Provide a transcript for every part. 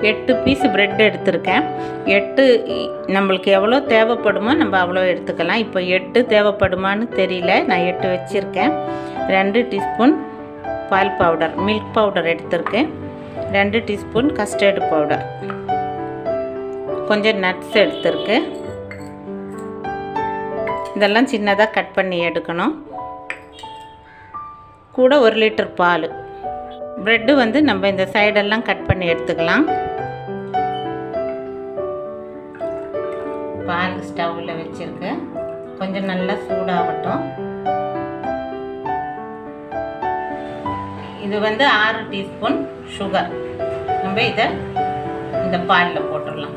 8 piece bread எடுத்திருக்கேன். 8 நம்மளுக்கு எவ்வளோ தேவைப்படுமோ நம்ம அவ்வளோ எடுத்துக்கலாம். இப்போ 8 தேவைப்படுமான்னு தெரியல, நான் 8 வச்சுருக்கேன். 2 டீஸ்பூன் பால் பவுடர், மில்க் பவுடர் எடுத்திருக்கேன். 2 டீஸ்பூன் கஸ்டர்டு பவுடர், கொஞ்சம் நட்ஸ் எடுத்திருக்கு. இதெல்லாம் சின்னதாக கட் பண்ணி எடுக்கணும். கூட 1 லிட்டர் பால். ப்ரெட்டு வந்து நம்ம இந்த சைடெல்லாம் கட் பண்ணி எடுத்துக்கலாம். பால் ஸ்டவ்வில் வச்சுருக்கு, கொஞ்சம் நல்லா சூடாகட்டும். இது வந்து 6 டீஸ்பூன் சுகர். நம்ம இதை இந்த பாலில் போட்டுடலாம்.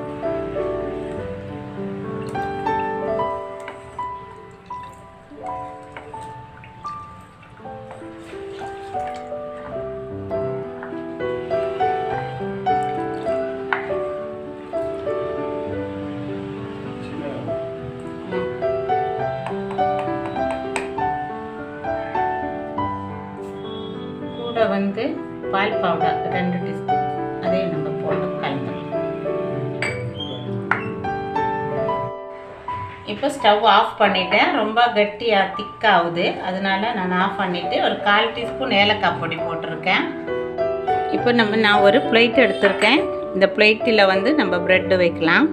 கூட வந்து பால் பவுடர் 2 டீஸ்பூன், அதே நம்ம போட்டு கலந்துக்கலாம். இப்போ ஸ்டவ் ஆஃப் பண்ணிட்டேன். ரொம்ப கட்டியாக திக்காகுது, அதனால நான் ஆஃப் பண்ணிவிட்டு ஒரு 1/4 டீஸ்பூன் ஏலக்காய் பொடி போட்டிருக்கேன். இப்போ நான் ஒரு பிளேட் எடுத்திருக்கேன். இந்த பிளேட்டில் வந்து நம்ம ப்ரெட்டு வைக்கலாம்.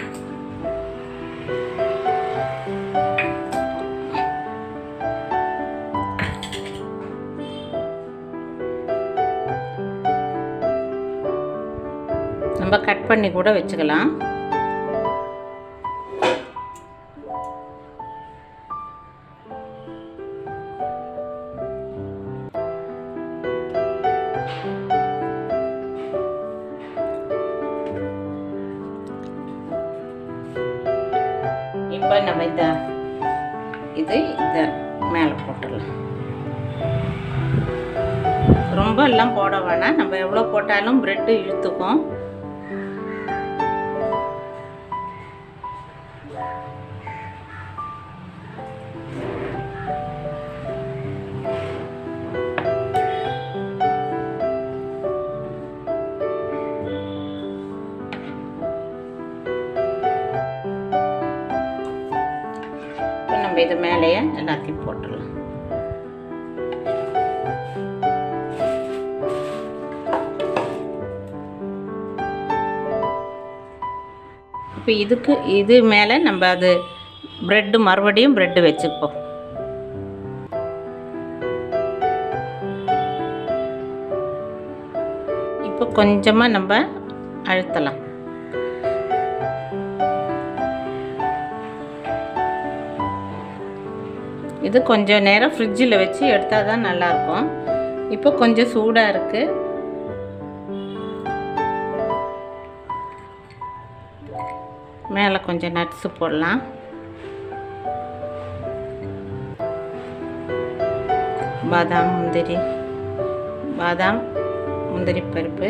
நம்ம கட் பண்ணி கூட வச்சுக்கலாம். இப்போ நம்ம இதை மேலே போட்டுடலாம். ரொம்ப எல்லாம் போட வேணாம், நம்ம எவ்வளோ போட்டாலும் ப்ரெட்டு இழுத்துக்கும். நம்ம இது மேலேயே எல்லாத்தையும் போட்டுடலாம். இப்போ இது மேலே நம்ம அது ப்ரெட்டு மறுபடியும் ப்ரெட்டு வச்சுப்போம். இப்போ கொஞ்சமாக நம்ம அழுத்தலாம். இது கொஞ்சம் நேரம் ஃப்ரிட்ஜில் வச்சு எடுத்தால் தான் நல்லாயிருக்கும். இப்போ கொஞ்சம் சூடாக இருக்குது. மேலே கொஞ்சம் நட்ஸு போடலாம். பாதாம் முந்திரி பருப்பு,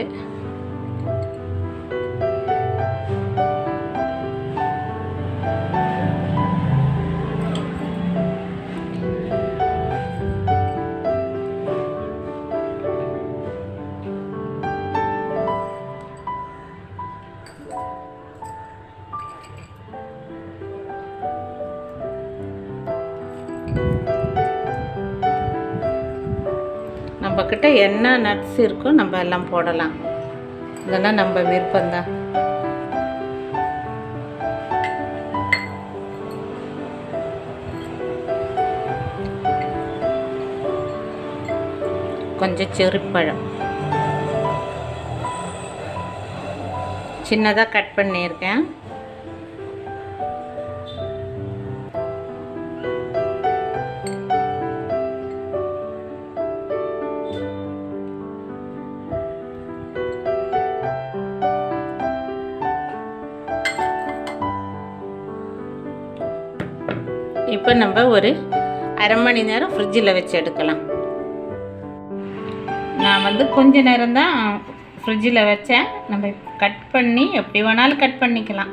நம்மக்கிட்ட என்ன நட்ஸ் இருக்கோ நம்ம எல்லாம் போடலாம். இதெல்லாம் நம்ம விருப்பம்தான். கொஞ்சம் செரிப்பழம் சின்னதாக கட் பண்ணியிருக்கேன். இப்போ நம்ம ஒரு அரை மணி நேரம் ஃப்ரிட்ஜில் வச்சு எடுக்கலாம். நான் வந்து கொஞ்ச நேரம் தான் ஃப்ரிட்ஜில் வச்சேன். நம்ம கட் பண்ணி எப்படி வேணாலும் கட் பண்ணிக்கலாம்.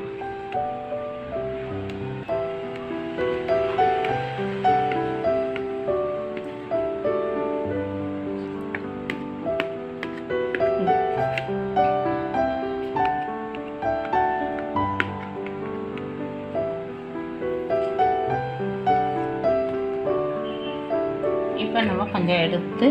இப்போ நம்ம கொஞ்சம் எடுத்து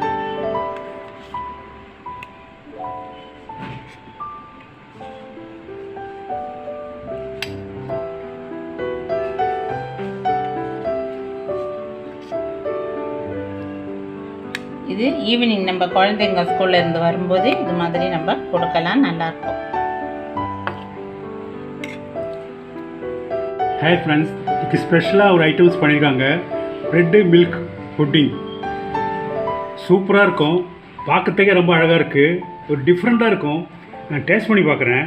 இது ஈவினிங் நம்ம குழந்தைங்க ஸ்கூல்ல இருந்து வரும்போது இது மாதிரி நம்ம கொடுக்கலாம், நல்லாயிருக்கும். ஹாய் ஃப்ரெண்ட்ஸ், இதுக்கு ஸ்பெஷலாக ஒரு ஐட்டம்ஸ் பண்ணியிருக்காங்க. ப்ரெட்டு மில்க் புட்டிங் சூப்பராக இருக்கும், பார்க்கறதுக்கே ரொம்ப அழகாக இருக்குது, ஒரு டிஃப்ரெண்ட்டாக இருக்கும். நான் டேஸ்ட் பண்ணி பார்க்குறேன்.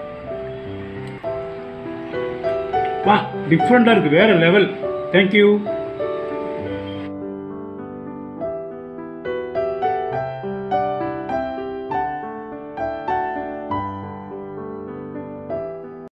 வா, டிஃப்ரெண்ட்டாக இருக்குது, வேறு லெவல். தேங்க்யூ.